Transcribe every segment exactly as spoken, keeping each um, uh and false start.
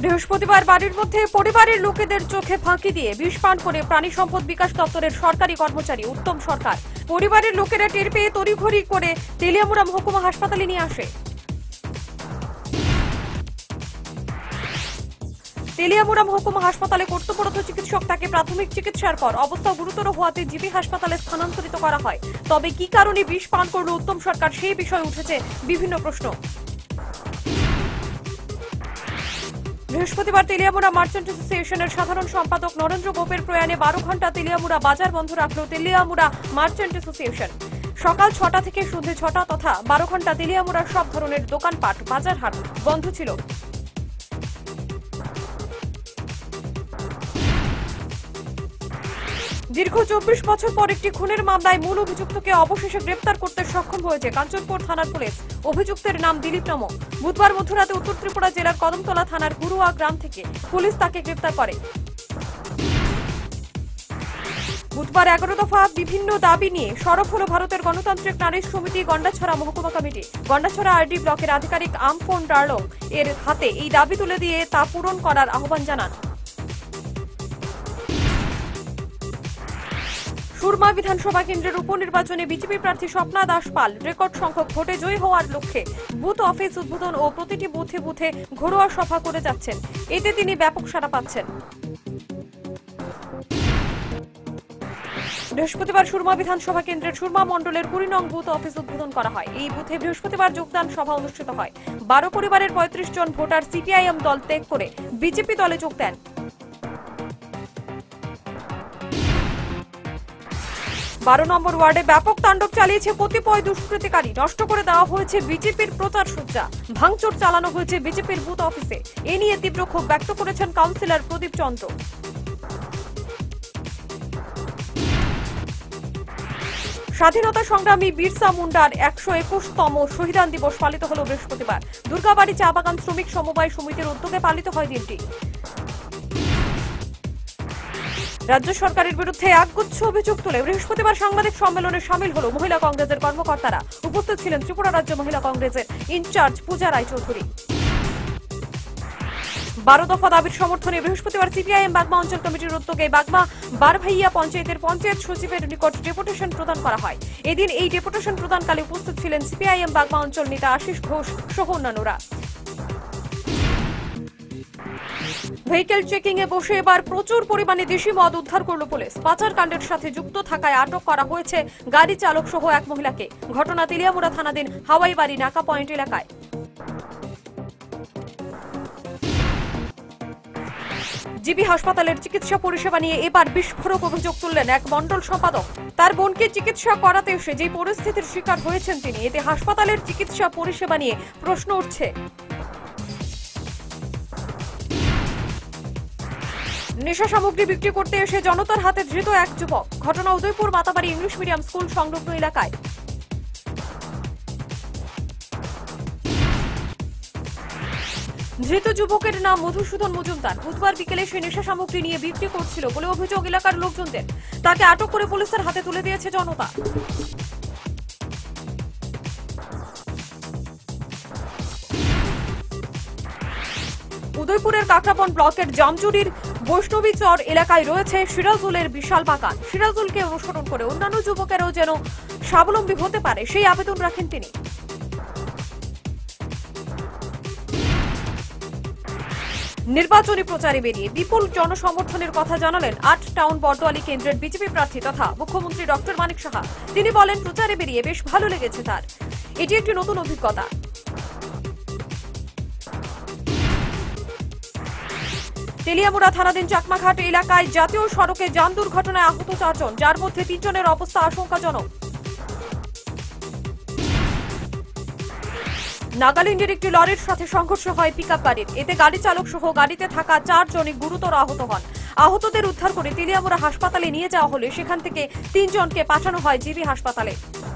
বৃহস্পতিবার বাড়ির মধ্যে পরিবারের লোকেদের চোখে ফাঁকি দিয়ে বিষ পান করে প্রাণী সম্পদ বিকাশ দপ্তরের সরকারি কর্মচারী উত্তম সরকার পরিবারের লোকেরা টের পেয়ে তড়িঘড়ি করে তেলিয়ামুড়া মহকুমা হাসপাতালে নিয়ে আসে। তেলিয়ামুড়া মহকুমা হাসপাতালে কর্তব্যরত চিকিৎসক তাকে প্রাথমিক চিকিৎসার পর অবস্থা গুরুতর হওয়াতে জিবি হাসপাতালে স্থানান্তরিত করা হয়। তবে কি কারণে বিষ পান করল উত্তম সরকার সেই বিষয়ে উঠেছে বিভিন্ন প্রশ্ন। বৃহস্পতিবার তেলিয়ামুড়া মার্চেন্ট অ্যাসোসিয়েশনের সাধারণ সম্পাদক নরেন্দ্র গোপের প্রয়াণে বারো ঘন্টা তেলিয়ামুড়া বাজার বন্ধ রাখল তেলিয়ামুড়া মার্চেন্ট অ্যাসোসিয়েশন। সকাল ছটা থেকে সন্ধ্যে ছটা তথা বারো ঘন্টা তেলিয়ামুড়ার সব ধরনের দোকানপাট বাজার হাট বন্ধ ছিল। দীর্ঘ চব্বিশ বছর পর একটি খুনের মামলায় মূল অভিযুক্তকে অবশেষে গ্রেপ্তার করতে সক্ষম হয়েছে কাঞ্চনপুর থানার পুলিশ। অভিযুক্তের নাম দিলীপ নম। বুধবার মধ্যরাতে উত্তর ত্রিপুরা জেলার কদমতলা থানার গুরুয়া গ্রাম থেকে পুলিশ তাকে গ্রেপ্তার করে। বুধবার এগারো দফা বিভিন্ন দাবি নিয়ে সরব হল ভারতের গণতান্ত্রিক নারী সমিতি গন্ডাছড়া মহকুমা কমিটি। গন্ডাছড়া আরডি ব্লকের আধিকারিক আমফোন ডার্লং এর হাতে এই দাবি তুলে দিয়ে তা পূরণ করার আহ্বান জানান। সুরমা বিধানসভা কেন্দ্রের উপনির্বাচনে বিজেপি প্রার্থী স্বপ্না দাস পাল রেকর্ড সংখ্যক ভোটে জয়ী হওয়ার লক্ষ্যে বুথ অফিস উদ্বোধন ও প্রতিটি বুথে বুথে ঘরোয়া সভা করে যাচ্ছেন। এতে তিনি ব্যাপক সাড়া পাচ্ছেন। বৃহস্পতিবার সুরমা বিধানসভা কেন্দ্রের সুরমা মণ্ডলের কুড়ি নং বুথ অফিস উদ্বোধন করা হয়। এই বুথে বৃহস্পতিবার যোগদান সভা অনুষ্ঠিত হয়। বারো পরিবারের পঁয়ত্রিশ জন ভোটার সিপিআইএম দল ত্যাগ করে বিজেপি দলে যোগ দেন। বারো নম্বর ওয়ার্ডে ব্যাপক তাণ্ডব চালিয়েছে কতিপয় দুষ্কৃতিকারী। নষ্ট করে দেওয়া হয়েছে বিজেপির প্রচার সজ্জা, ভাঙচুর চালানো হয়েছে বিজেপির বুথ অফিসে। এ নিয়ে তীব্র ক্ষোভ ব্যক্ত করেছেন কাউন্সিলর প্রদীপ চন্দ্র। স্বাধীনতা সংগ্রামী বিরসা মুন্ডার একশো একুশতম শহীদান দিবস পালিত হল বৃহস্পতিবার। দুর্গাবাড়ি চা বাগান শ্রমিক সমবায় সমিতির উদ্যোগে পালিত হয় দিনটি। রাজ্য সরকারের বিরুদ্ধে একগুচ্ছ অভিযোগ তুলে বৃহস্পতিবার সাংবাদিক সম্মেলনে সামিল হল মহিলা কংগ্রেসের কর্মকর্তারা। উপস্থিত ছিলেন ত্রিপুরা রাজ্য মহিলা কংগ্রেসের ইনচার্জ পূজা রায়চৌধুরী। বারো দফা দাবির সমর্থনে বৃহস্পতিবার সিপিআইএম বাগমা অঞ্চল কমিটির উদ্যোগে বাগমা বারভাইয়া পঞ্চায়েতের পঞ্চায়েত সচিবের নিকট ডেপুটেশন প্রদান করা হয়। এদিন এই ডেপুটেশন প্রদানকালে উপস্থিত ছিলেন সিপিআইএম বাগমা অঞ্চল নেতা আশিস ঘোষ সহ অন্যান্যরা। ভেহিকেল চেকিং এ বসে এবার প্রচুর পরিমাণে দেশি মদ উদ্ধার করল পুলিশ। পাচার কাণ্ডের সাথে যুক্ত থাকায় আটক করা হয়েছে গাড়ি চালক সহ এক মহিলাকে। ঘটনা তেলিয়ামুড়া থানাধীন হাওয়াইবাড়ি নাকা পয়েন্ট এলাকায়। জিবি হাসপাতালের চিকিৎসা পরিষেবা নিয়ে এবার বিস্ফোরক অভিযোগ তুললেন এক মণ্ডল সম্পাদক। তার বোনকে চিকিৎসা করাতে এসে যে পরিস্থিতির শিকার হয়েছেন তিনি, এতে হাসপাতালের চিকিৎসা পরিষেবা নিয়ে প্রশ্ন উঠছে। নেশা সামগ্রী বিক্রি করতে এসে জনতার হাতে ধৃত এক যুবক। ঘটনা Udaipur Matabari English medium school সংলগ্ন এলাকায়। ধৃত যুবকের নাম মধুসূদন মজুমদার। বুধবার বিকেলে সে নেশা সামগ্রী নিয়ে বিক্রি করছিল বলে অভিযোগ এলাকার লোকজনদের। তাকে আটক করে পুলিশের হাতে তুলে দিয়েছে জনতা। উদয়পুরের কাকরাবন ব্লকের জামজুরির বৈষ্ণবী চর এলাকায় রয়েছে সিরাজুলের বিশাল বাগান। সিরাজুলকে অনুসরণ করে অন্যান্য যুবকেরাও যেন স্বাবলম্বী হতে পারে সেই আবেদন রাখেন তিনি। নির্বাচনী প্রচারে বেরিয়ে বিপুল জনসমর্থনের কথা জানালেন আট টাউন বর্দোয়ালি কেন্দ্রের বিজেপি প্রার্থী তথা মুখ্যমন্ত্রী ডক্টর মানিক সাহা। তিনি বলেন, প্রচারে বেরিয়ে বেশ ভালো লেগেছে তার। এটি একটি নতুন অভিজ্ঞতা। তেলিয়ামুড়া থানাধীন চাকমাঘাট এলাকায় জাতীয় সড়কে যান দুর্ঘটনায় আহত চারজন, যার মধ্যে তিনজনের অবস্থা আশঙ্কাজনক। নাগাল্যান্ডের একটি লরির সাথে সংঘর্ষ হয় পিকআপ গাড়ির। এতে গাড়ি চালক সহ গাড়িতে থাকা চারজনই গুরুতর আহত হন। আহতদের উদ্ধার করে তেলিয়ামুড়া হাসপাতালে নিয়ে যাওয়া হলে সেখান থেকে তিনজনকে পাঠানো হয় জিবি হাসপাতালে।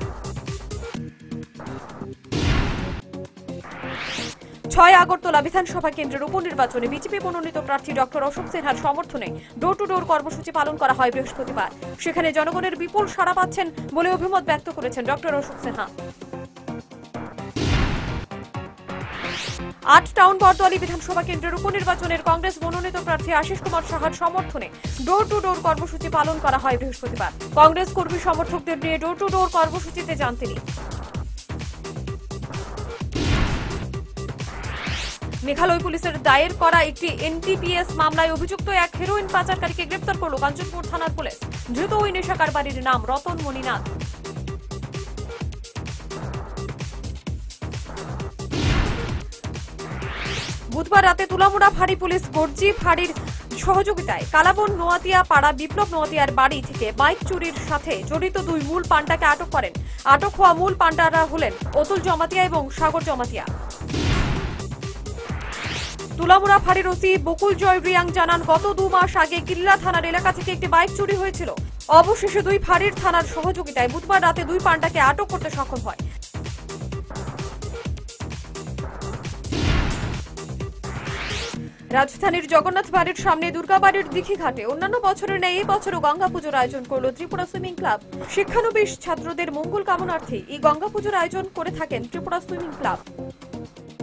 ছয় আগরতলা বিধানসভা কেন্দ্রের উপনির্বাচনে বিজেপি মনোনীত প্রার্থী ডক্টর অশোক সিনহার সমর্থনে ডোর টু ডোর কর্মসূচি পালন করা হয় বৃহস্পতিবার। সেখানে জনগণের বিপুল সাড়া পাচ্ছেন বলে অভিমত ব্যক্ত করেছেন ডক্টর অশোক সিনহা। আট টাউন বরদোয়ালি বিধানসভা কেন্দ্রের উপনির্বাচনের কংগ্রেস মনোনীত প্রার্থী আশিস কুমার সাহার সমর্থনে ডোর টু ডোর কর্মসূচি পালন করা হয় বৃহস্পতিবার। কংগ্রেস কর্মী সমর্থকদের নিয়ে ডোর টু ডোর কর্মসূচিতে যান তিনি। মেঘালয় পুলিশের দায়ের করা একটি এনডিপিএস মামলায় অভিযুক্ত এক হেরোইন পাচারকারীকে গ্রেপ্তার করল কাঞ্চনপুর থানার পুলিশ। ধৃত ওই নেশা কারবারির নাম রতন মণিনাথ। বুধবার রাতে তুলামুড়া ফাঁড়ি পুলিশ গর্জি ফাঁড়ির সহযোগিতায় কালাবন নোয়াতিয়া পাড়া বিপ্লব নোয়াতিয়ার বাড়ি থেকে বাইক চুরির সাথে জড়িত দুই মূল পান্ডাকে আটক করেন। আটক হওয়া মূল পান্ডারা হলেন অতুল জমাতিয়া এবং সাগর জমাতিয়া। তুলামুড়া ফাঁড়ির ওসি বকুল জয় রিয়াং জানান, গত দু মাস আগে কিল্লা থানার এলাকা থেকে একটি বাইক চুরি হয়েছিল। অবশেষে দুই ফাঁড়ির থানার সহযোগিতায় বুধবার রাতে দুই পান্ডাকে আটক করতে সক্ষম হয়। রাজধানীর জগন্নাথ বাড়ির সামনে দুর্গাবাড়ির দিঘিঘাটে অন্যান্য বছরের ন্যায় এই বছরও গঙ্গা পুজোর আয়োজন করল ত্রিপুরা সুইমিং ক্লাব। শিক্ষানবিশ ছাত্রদের মঙ্গল কামনার্থে এই গঙ্গা পুজোর আয়োজন করে থাকেন ত্রিপুরা সুইমিং ক্লাব।